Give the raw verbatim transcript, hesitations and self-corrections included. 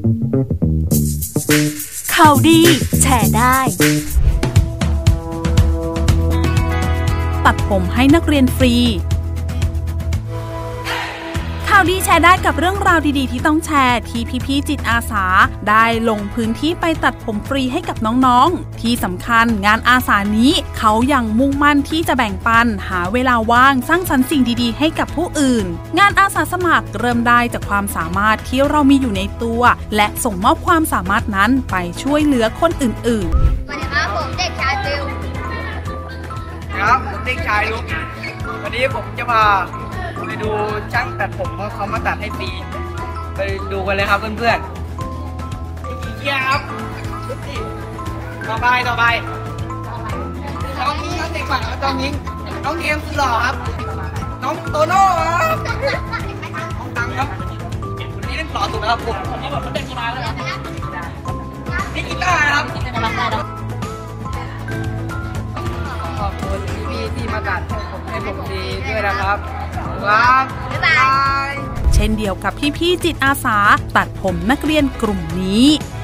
ข่าวดีแชร์ได้ตัดผมให้นักเรียนฟรีข่าวดีแชร์ได้กับเรื่องราวดีๆที่ต้องแชร์ที่พี่ๆจิตอาสาได้ลงพื้นที่ไปตัดผมฟรีให้กับน้องๆที่สำคัญงานอาสานี้เขายังมุ่งมั่นที่จะแบ่งปันหาเวลาว่างสร้างสรรค์สิ่งดีๆให้กับผู้อื่นงานอาสาสมัครเริ่มได้จากความสามารถที่เรามีอยู่ในตัวและส่งมอบความสามารถนั้นไปช่วยเหลือคนอื่นๆสวัสดีครับผมเด็กชายฟิวครับผมเด็กชายลุกวันนี้ผมจะมาไปดูช่างตัดผมเขาเขามาตัดให้ฟรีไปดูกันเลยครับเพื่อนๆเยี่ยครับต่อไปต่อไปน้องนิ้งน้องเด็กฝั่งน้องนิ้งน้องเทียมสุดหล่อครับน้องโตโน่ครับน้องตังครับวันนี้เล่นหล่อสุดนะครับผมนี่แบบเขาเด็กมาแล้วนี่กีตาร์นะครับขอบคุณพี่ๆที่มาตัดผมให้ผมดีด้วยนะครับครับบ๊ายบายเช่นเดียวกับพี่ๆจิตอาสาตัดผมนักเรียนกลุ่มนี้